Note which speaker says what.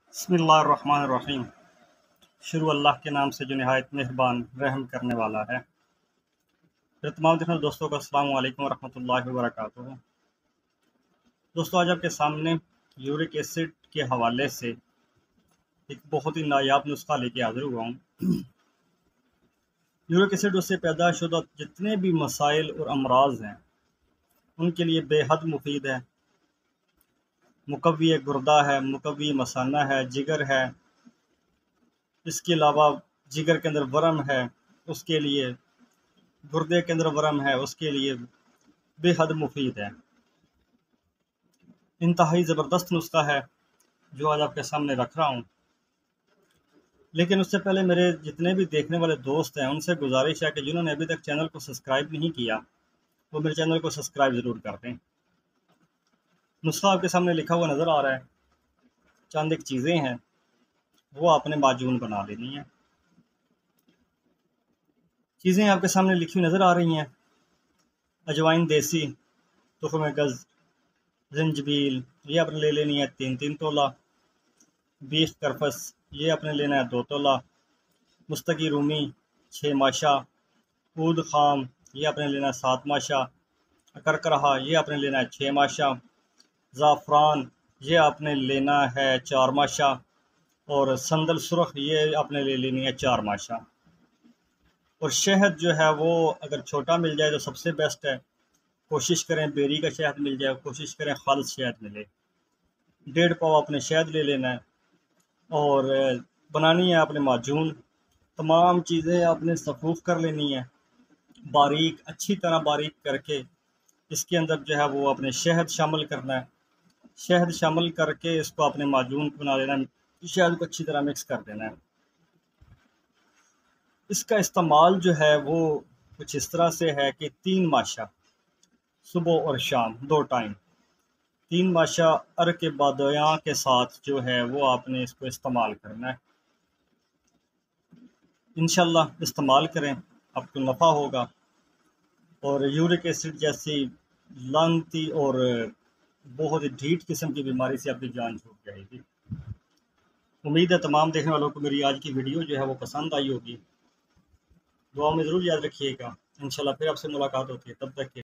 Speaker 1: बिस्मिल्लाहिर्रहमानिर्रहीम। शुरू अल्लाह के नाम से जो नहायत मेहरबान रहम करने वाला है। मेरे तमाम देखने वाले दोस्तों को अस्सलामु अलैकुम वरहमतुल्लाहि वबरकातुहू। दोस्तों, आज आपके सामने यूरिक एसिड के हवाले से एक बहुत ही नायाब नुस्खा लेके हाजिर हुआ हूँ। यूरिक एसिड उससे पैदा शुदा जितने भी मसाइल और अमराज हैं उनके लिए बेहद मुफीद है। मुकव्वी गुर्दा है, मुकव्वी मसाना है, जिगर है। इसके अलावा जिगर के अंदर वरम है, उसके लिए गुर्दे के अंदर वरम है, उसके लिए बेहद मुफीद है। इंतहाई ज़बरदस्त नुस्खा है जो आज आपके सामने रख रहा हूँ। लेकिन उससे पहले मेरे जितने भी देखने वाले दोस्त हैं उनसे गुजारिश है कि जिन्होंने अभी तक चैनल को सब्सक्राइब नहीं किया वो मेरे चैनल को सब्सक्राइब ज़रूर कर दें। नुस्खा आपके सामने लिखा हुआ नज़र आ रहा है। चंद एक चीज़ें हैं वो आपने माजून बना लेनी है। चीज़ें आपके सामने लिखी हुई नज़र आ रही हैं। अजवाइन देसी, तुख़्म गज़, ज़ंजबील ये आपने ले लेनी है 3-3 तोला। बीफ करफस ये आपने लेना है 2 तोला। मुस्तकी रूमी 6 माशा। ऊद खाम ये आपने लेना है 7 माशा। करकरहा ये आपने लेना है 6 माशा। ज़ाफ़रान ये आपने लेना है 4 माशा। और संदल सुरख ये आपने ले लेनी है 4 माशा। और शहद जो है वो अगर छोटा मिल जाए तो सबसे बेस्ट है। कोशिश करें बेरी का शहद मिल जाए, कोशिश करें खालिस शहद मिले। 1.5 पाव आपने शहद ले लेना है और बनानी है आपने माजून। तमाम चीज़ें आपने सफ़ूफ़ कर लेनी है बारीक, अच्छी तरह बारीक करके। इसके अंदर जो है वो आपने शहद शामिल करना है। शहद शामिल करके इसको आपने माजून बना लेना है। शहद को अच्छी तरह मिक्स कर देना है। इसका इस्तेमाल जो है वो कुछ इस तरह से है कि 3 माशा सुबह और शाम 2 टाइम, 3 माशा अर्क के बादयां के साथ जो है वो आपने इसको इस्तेमाल करना है। इंशाल्लाह इस्तेमाल करें, आपको नफ़ा होगा और यूरिक एसिड जैसी लानती और बहुत ही ढीठ किस्म की बीमारी से आपकी जान छूट जाएगी। उम्मीद है तमाम देखने वालों को मेरी आज की वीडियो जो है वो पसंद आई होगी। दुआ में ज़रूर याद रखिएगा। इंशाल्लाह फिर आपसे मुलाकात होती है, तब तक के